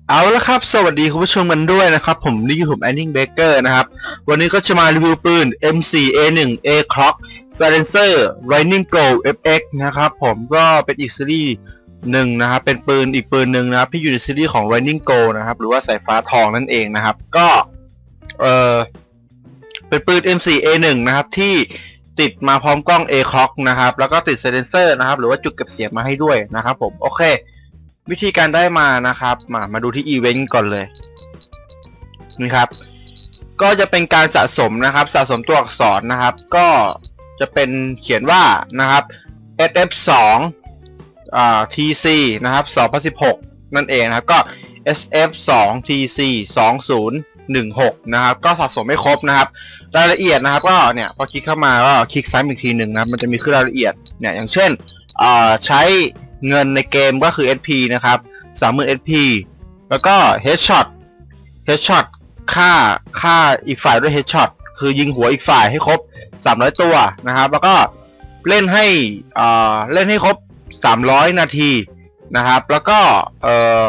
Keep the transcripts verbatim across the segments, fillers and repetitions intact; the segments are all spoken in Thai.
เอาละครับสวัสดีคุณผู้ชมกันด้วยนะครับผมนี่คือผมแอนนิงเบเกอร์นะครับวันนี้ก็จะมารีวิวปืน เอ็ม โฟร์ เอ วัน A Clock Silencer Lightning Go เอฟ เอ็กซ์ นะครับผมก็เป็นอีกซีรีส์หนึ่งนะครับเป็นปืนอีกปืนหนึ่งนะครับที่อยู่ในซีรีส์ของ Lightning Go นะครับหรือว่าสายฟ้าทองนั่นเองนะครับก็เออเป็นปืน เอ็ม โฟร์ เอ วัน นะครับที่ติดมาพร้อมกล้อง A Clock นะครับแล้วก็ติด Silencer นะครับหรือว่าจุดเก็บเสียงมาให้ด้วยนะครับผมโอเควิธีการได้มานะครับมามาดูที่อีเวนต์ก่อนเลยนี่ครับก็จะเป็นการสะสมนะครับสะสมตัวอักษรนะครับก็จะเป็นเขียนว่านะครับ เอส เอฟ ทู อ่า ที ซี นะครับสองพันสิบหกนั่นเองนะครับก็ เอส เอฟ ทู ที ซี สองพันสิบหกนะครับก็สะสมไม่ครบนะครับรายละเอียดนะครับก็เนี่ยพอคลิกเข้ามาก็คลิกซ้ำอีกทีหนึ่งนะมันจะมีขึ้นรายละเอียดเนี่ยอย่างเช่นอ่าใช้เงินในเกมก็คือ เอส พี นะครับ สามหมื่น เอส พี แล้วก็ Headshot Headshot ฆ่าฆ่าอีกฝ่ายด้วย Headshot คือยิงหัวอีกฝ่ายให้ครบสามร้อยตัวนะครับแล้วก็เล่นให้อ่าเล่นให้ครบสามร้อยนาทีนะครับแล้วก็เอ่อ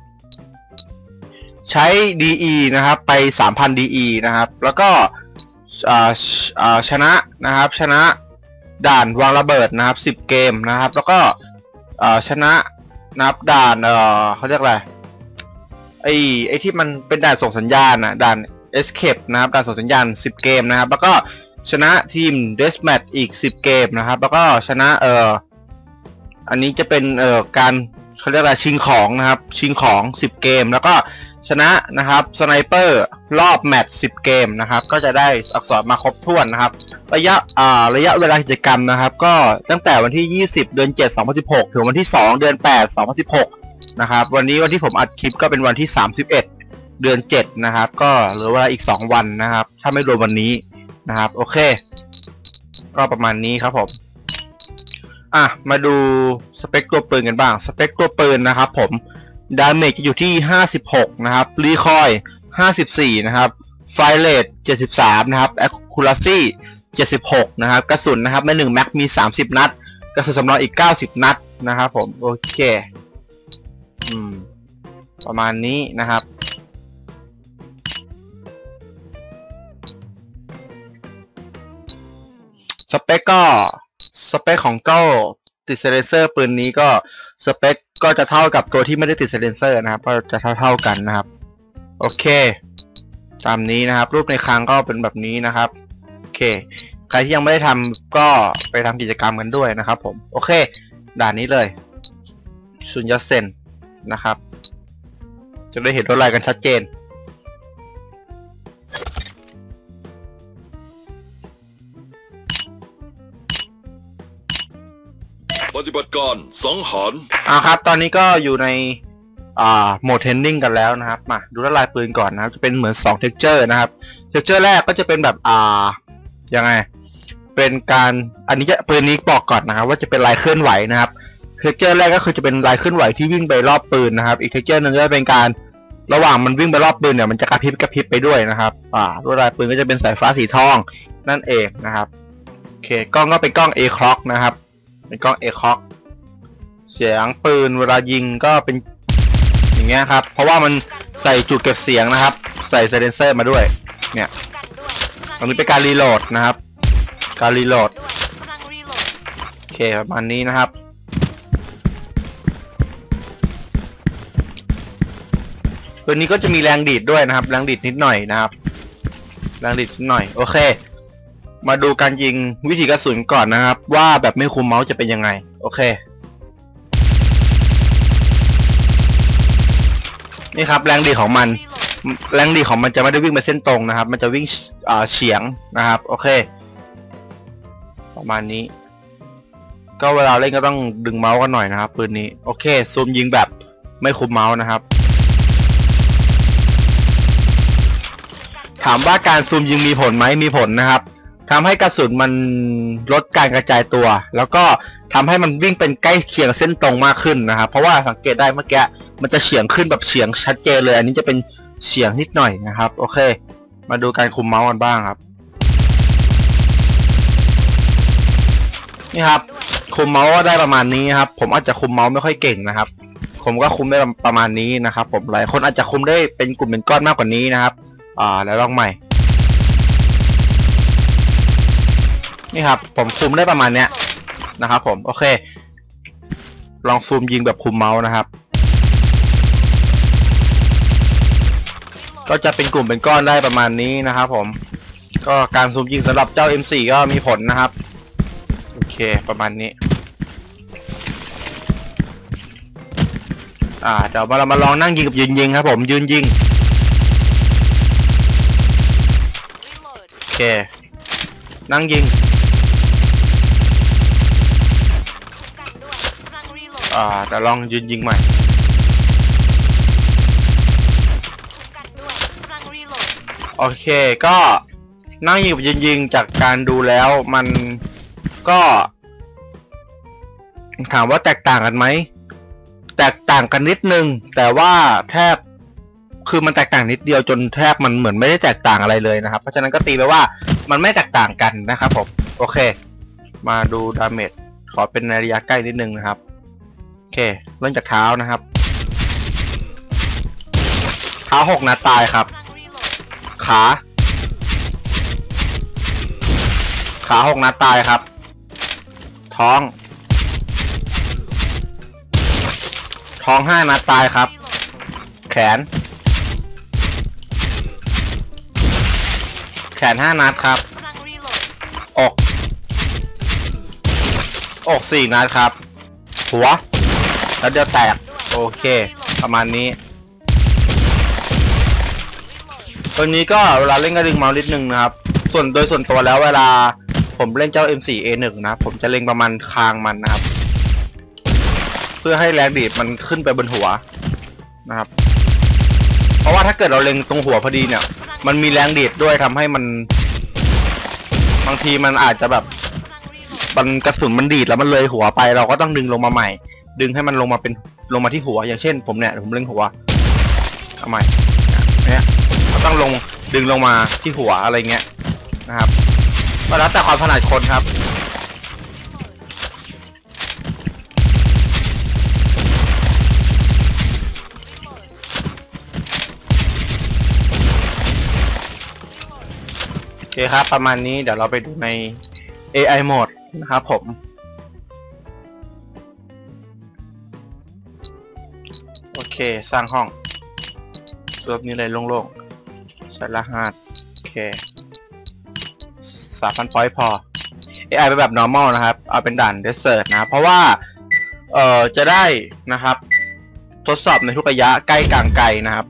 ใช้ ดี อี นะครับไป สามพัน ดี อี นะครับแล้วก็อ่าอ่าชนะนะครับชนะด่านวางระเบิดนะครับสิบเกมนะครับแล้วก็ชนะนับด่านเออเขาเรียกอะไรไอไอที่มันเป็นด่านส่งสัญญาณนะด่าน escape นะครับด่านส่งสัญญาณสิบเกมนะครับแล้วก็ชนะทีม deathmatch อีกสิบเกมนะครับแล้วก็ชนะเอออันนี้จะเป็นเอ่อการเขาเรียกอะไรชิงของนะครับชิงของสิบเกมแล้วก็ชนะนะครับสไนเปอร์รอบแมตช์สิบเกมนะครับก็จะได้อักษรมาครบถ้วนนะครับระยะอ่าระยะเวลากิจกรรมนะครับก็ตั้งแต่วันที่ยี่สิบเดือนเจ็ด สองพันสิบหกถึงวันที่สองเดือนแปด สองพันสิบหกนะครับวันนี้วันที่ผมอัดคลิปก็เป็นวันที่สามสิบเอ็ดเดือนเจ็ดนะครับก็เหลือเวลาอีกสองวันนะครับถ้าไม่รวมวันนี้นะครับโอเคก็ประมาณนี้ครับผมอ่ะมาดูสเปคตัวปืนกันบ้างสเปคตัวปืนนะครับผมดาเมจจะอยู่ที่ห้าสิบหกนะครับรีคอยห้าสิบสี่นะครับไฟเรทเจ็ดสิบสามนะครับแอคคูราซี่เจ็ดสิบหกนะครับกระสุนนะครับในหนึ่งแม็กมีสามสิบนัดกระสุนสำรองอีกเก้าสิบนัดนะครับผมโอเคอืมประมาณนี้นะครับสเปคก็สเปคของเก้าติดไซเลนเซอร์ปืนนี้ก็สเปคก็จะเท่ากับตัวที่ไม่ได้ติดไซเลนเซอร์นะครับก็จะเท่าๆกันนะครับโอเคตามนี้นะครับรูปในคลังก็เป็นแบบนี้นะครับโอเคใครที่ยังไม่ได้ทำก็ไปทำกิจกรรมกันด้วยนะครับผมโอเคด่านนี้เลยซุนยัตเซนนะครับจะได้เห็นรถลายกันชัดเจนปฏิบัติการสังหารอ่าครับตอนนี้ก็อยู่ในอ่าโหมดเทรนนิ่งกันแล้วนะครับมาดูลายปืนก่อนนะครับจะเป็นเหมือนสอง texture นะครับ texture แรกก็จะเป็นแบบอ่ายังไงเป็นการอันนี้จะปืนนี้บอกก่อนนะครับว่าจะเป็นลายเคลื่อนไหวนะครับ texture แรกก็คือจะเป็นลายเคลื่อนไหวที่วิ่งไปรอบปืนนะครับอีก texture นึงก็จะเป็นการระหว่างมันวิ่งไปรอบปืนเนี่ยมันจะกระพริบกระพริบไปด้วยนะครับอ่าลายปืนก็จะเป็นสายฟ้าสีทองนั่นเองนะครับโอเคกล้องก็เป็นกล้อง A Clock นะครับเป็นกล้อง A Clock เสียงปืนเวลายิงก็เป็นอย่างเงี้ยครับเพราะว่ามันใส่จุดเก็บเสียงนะครับใส่ไซเลนเซอร์มาด้วยเนี่ยตรงนี้เป็นการรีโหลดนะครับการรีโหลดโอเคประมาณนี้นะครับตัวนี้ก็จะมีแรงดีดด้วยนะครับแรงดีดนิดหน่อยนะครับแรงดีดนิดหน่อยโอเคมาดูการยิงวิธีกระสุนก่อนนะครับว่าแบบไม่คุมเมาส์จะเป็นยังไงโอเคนี่ครับแรงดีของมันแรงดีของมันจะไม่ได้วิ่งไปเส้นตรงนะครับมันจะวิ่งเฉียงนะครับโอเคประมาณนี้ก็เวลาเล่นก็ต้องดึงเมาส์กันหน่อยนะครับปืนนี้โอเคซูมยิงแบบไม่คุมเมาส์นะครับถามว่าการซูมยิงมีผลไหมมีผลนะครับทำให้กระสุนมันลดการกระจายตัวแล้วก็ทำให้มันวิ่งเป็นใกล้เคียงเส้นตรงมากขึ้นนะครับเพราะว่าสังเกตได้เมื่อกี้มันจะเฉียงขึ้นแบบเฉียงชัดเจนเลยอันนี้จะเป็นเฉียงนิดหน่อยนะครับโอเคมาดูการคุมเมาส์กันบ้างครับนี่ครับคุมเมาส์ได้ประมาณนี้ครับผมอาจจะคุมเมาส์ไม่ค่อยเก่งนะครับผมก็คุมได้ประมาณนี้นะครับผมหลายคนอาจจะคุมได้เป็นกลุ่มเป็นก้อนมากกว่านี้นะครับอ่าแล้วลองใหม่นี่ครับผมคุมได้ประมาณเนี้ยนะครับผมโอเคลองซูมยิงแบบคุมเมาส์นะครับก็จะเป็นกลุ่มเป็นก้อนได้ประมาณนี้นะครับผมก็การซูมยิงสำหรับเจ้า เอ็ม โฟร์ ก็มีผลนะครับโอเคประมาณนี้อ่าเดี๋ยวเรามาลองนั่งยิงกับยืนยิงครับผมยืนยิงโอเคนั่งยิงอ่าเดี๋ยวลองยืนยิงใหม่โอเคก็นั่งยิงกับยืนยิงจากการดูแล้วมันก็ถามว่าแตกต่างกันไหมแตกต่างกันนิดนึงแต่ว่าแทบคือมันแตกต่างนิดเดียวจนแทบมันเหมือนไม่ได้แตกต่างอะไรเลยนะครับเพราะฉะนั้นก็ตีไปว่ามันไม่แตกต่างกันนะครับผมโอเคมาดูดาเมจขอเป็นในระยะใกล้นิดนึงนะครับโอเคเริ่มจากเท้านะครับเท้าหกนัดตายครับขาขาหกนัดตายครับท้องท้องห้านัดตายครับแขนแขนห้านัดครับอกอกสี่นัดครับหัวแล้วเดี๋ยวแตกโอเคประมาณนี้ตัวนี้ก็เวลาเล่นก็ดึงเมาส์นิดนึงนะครับส่วนโดยส่วนตัวแล้วเวลาผมเล่นเจ้า เอ็ม โฟร์ เอ วัน นะผมจะเล็งประมาณคางมันนะครับเพื่อให้แรงดีดมันขึ้นไปบนหัวนะครับเพราะว่าถ้าเกิดเราเล็งตรงหัวพอดีเนี่ยมันมีแรงดีดด้วยทำให้มันบางทีมันอาจจะแบบมันกระสุนมันดีดแล้วมันเลยหัวไปเราก็ต้องดึงลงมาใหม่ดึงให้มันลงมาเป็นลงมาที่หัวอย่างเช่นผมเนี่ยผมเล็งหัวเอาใหม่เนี่ยก็ต้องลงดึงลงมาที่หัวอะไรเงี้ยนะครับก็แล้วแต่ความถนัดคนครับโอเคครับประมาณนี้เดี๋ยวเราไปดูใน เอ ไอ Mode นะครับผมโอเคสร้างห้องเซิร์ฟนี้เลยโล่งๆใส่รหัสโอเคสามพัน point พอ เอ ไอ เป็นแบบ normal นะครับเอาเป็นด่าน desert นะเพราะว่าเอ่อจะได้นะครับทดสอบในทุกระยะใกล้กลางไกลนะครับ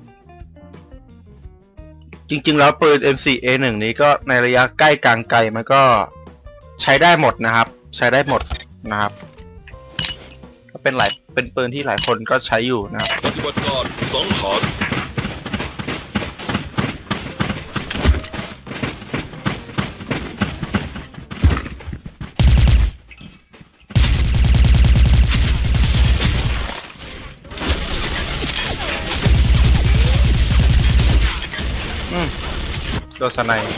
จริงๆแล้วปืน เอ็ม โฟร์ เอ วัน นี้ก็ในระยะใกล้กลางไกลมันก็ใช้ได้หมดนะครับใช้ได้หมดนะครับก็เป็นหลายเป็นปืนที่หลายคนก็ใช้อยู่นะครับปฏิบัติการสังหารโดนสไนป์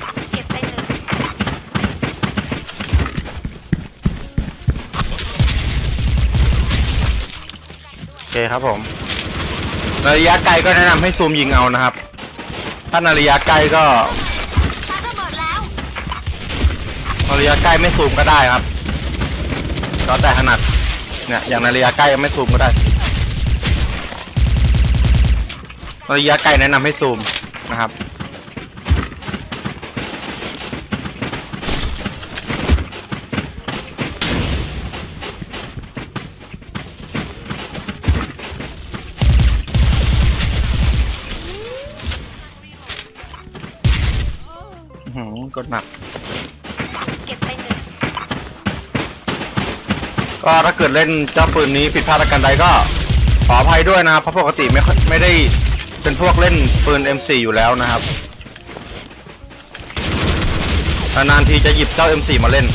โอเคครับผมในระยะไกลก็แนะนำให้ซูมยิงเอานะครับถ้าในระยะไกลก็ในระยะใกล้ไม่ซูมก็ได้ครับแล้วแต่ถนัดเนี่ยอย่างในระยะใกล้ยังไม่ซูมก็ได้ระยะไกลแนะนำให้ซูมนะครับกดหนักก็ถ้าเกิดเล่นเจ้าปืนนี้ผิดพลาดกันใดก็ขออภัยด้วยนะครับเพราะปกติไม่ไม่ได้เป็นพวกเล่นปืน เอ็ม โฟร์ อยู่แล้วนะครับนานๆทีจะหยิบเจ้า เอ็ม โฟร์ มาเล่น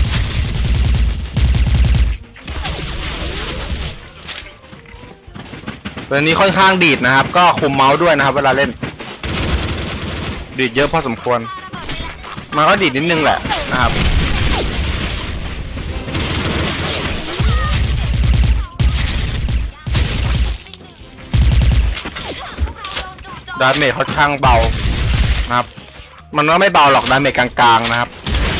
ปืนนี้ค่อนข้างดีดนะครับก็คุมเมาส์ด้วยนะครับเวลาเล่นดีดเยอะพอสมควรมันก็ดีดนิดนึงแหละนะครับดาเมจค่อนข้างเบานะครับมันก็ไม่เบาหรอกดาเมจกลางๆนะครับ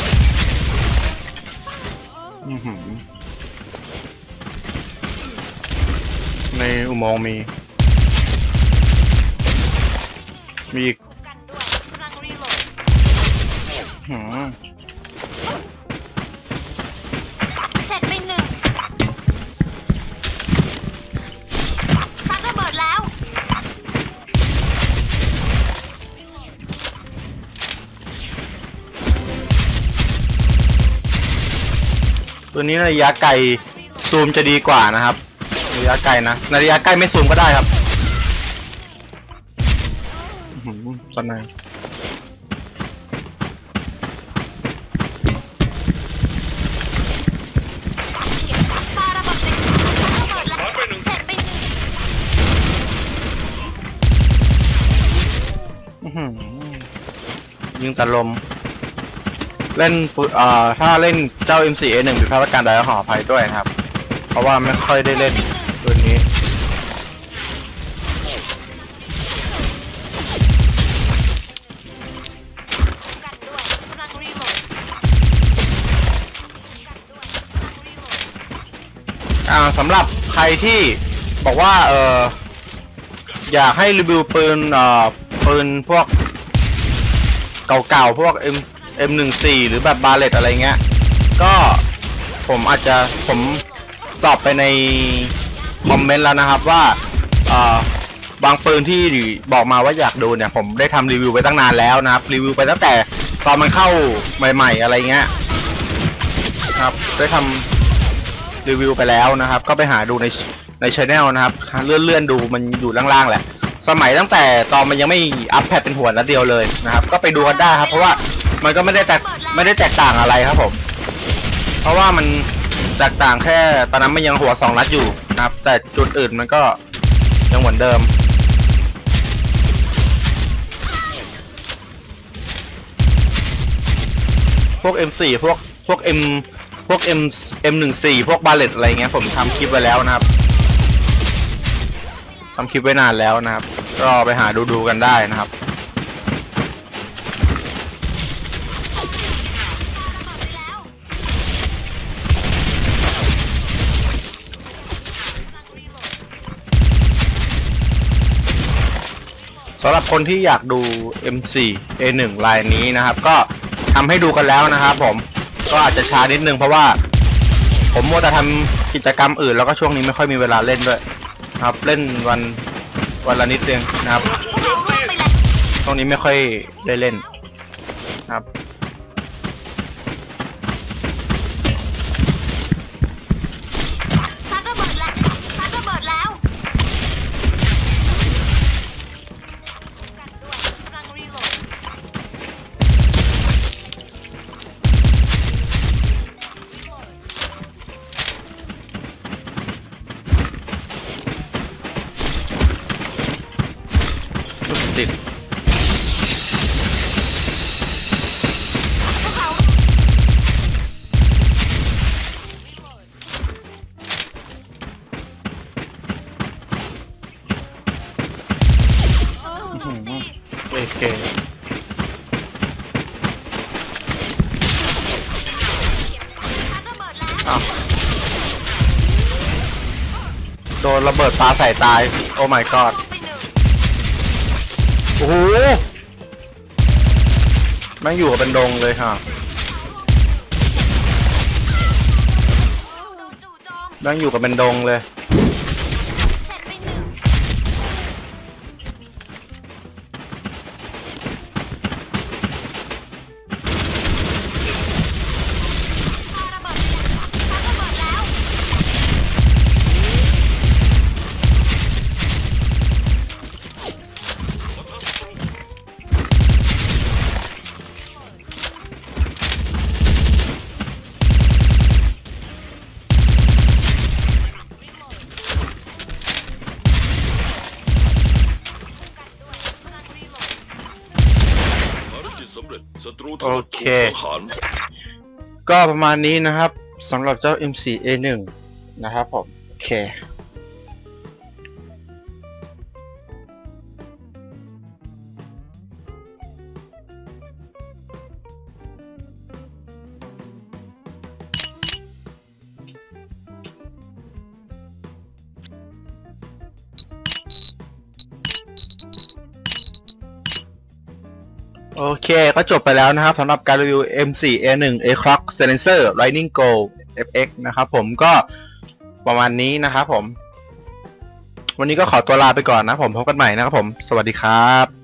ในอุโมงค์มีมีอีกหืมเสร็จไปหนึ่งซัดระเบิดแล้วตัวนี้ระยะไกลซูมจะดีกว่านะครับระยะไกลนะในระยะใกล้ไม่ซูมก็ได้ครับตอนไหนปาระเบิดเสร็จระเบิดแล้วเสร็จไปหนึ่งยิงแต่ลมเล่นเอ่อถ้าเล่นเจ้า เอ็ม โฟร์ เอ วัน ผิดพลาดประการใดก็ขออภัยด้วยนะครับเพราะว่าไม่ค่อยได้เล่นตัวนี้อ่าสำหรับใครที่บอกว่าเอออยากให้รีวิวปืนเอ่อปืนพวกเก่าๆพวก M เอ็ม หนึ่งสี่ หรือแบบบาเลตอะไรเงี้ยก็ผมอาจจะผมตอบไปในคอมเมนต์แล้วนะครับว่าเอ่อบางปืนที่บอกมาว่าอยากดูเนี่ยผมได้ทำรีวิวไปตั้งนานแล้วนะครับรีวิวไปตั้งแต่ตอนมันเข้าใหม่ๆอะไรเงี้ยครับได้ทำรีวิวไปแล้วนะครับก็ไปหาดูในในช anel นะครับเลื่อนเลื่อนดูมันอยู่ล่างๆแหละสมัยตั้งแต่ตอนมันยังไม่อัพแพทเป็นหัวนัดเดียวเลยนะครับก็ไปดูกันได้ครับเพราะว่ามันก็ไม่ได้แตกไม่ได้แตกต่างอะไรครับผมเพราะว่ามันแตกต่างแค่ตอนนั้นมันยังหัวสองนัดอยู่นะครับแต่จุดอื่นมันก็ยังเหมือนเดิมพวก เอ็ม โฟร์ พวกพวก M พวก M เอ็ม หนึ่งสี่ พวกบาเลตอะไรเงี้ยผมทำคลิปไว้แล้วนะครับทำคลิปไว้นานแล้วนะครับก็ไปหาดูดูกันได้นะครับสำหรับคนที่อยากดู เอ็ม โฟร์ เอ วัน ลายนี้นะครับก็ทำให้ดูกันแล้วนะครับผมก็อาจจะช้านิดนึงเพราะว่าผมมัวแต่ทำกิจกรรมอื่นแล้วก็ช่วงนี้ไม่ค่อยมีเวลาเล่นด้วยครับเล่นวันวันละนิดเองนะครับช่วงนี้ไม่ค่อยได้เล่นครับซัดระเบิดแล้วซัดระเบิดแล้วกันด้วยกำลังรีโหลดติดโอเคอ้าวโดนระเบิดปลาใส่ตายโอ้ my god โอ้โหแม่งอยู่กับเป็นดงเลยฮะแม่งอยู่กับเป็นดงเลยโอเคก็ประมาณนี้นะครับสำหรับเจ้า เอ็ม โฟร์ เอ วัน นะครับผมโอเคโอเคก็จบไปแล้วนะครับสำหรับการรีวิว เอ็ม โฟร์ เอ วัน A-Clock Silencer Lightning Go เอฟ เอ็กซ์ นะครับผมก็ประมาณนี้นะครับผมวันนี้ก็ขอตัวลาไปก่อนนะผมพบกันใหม่นะครับผมสวัสดีครับ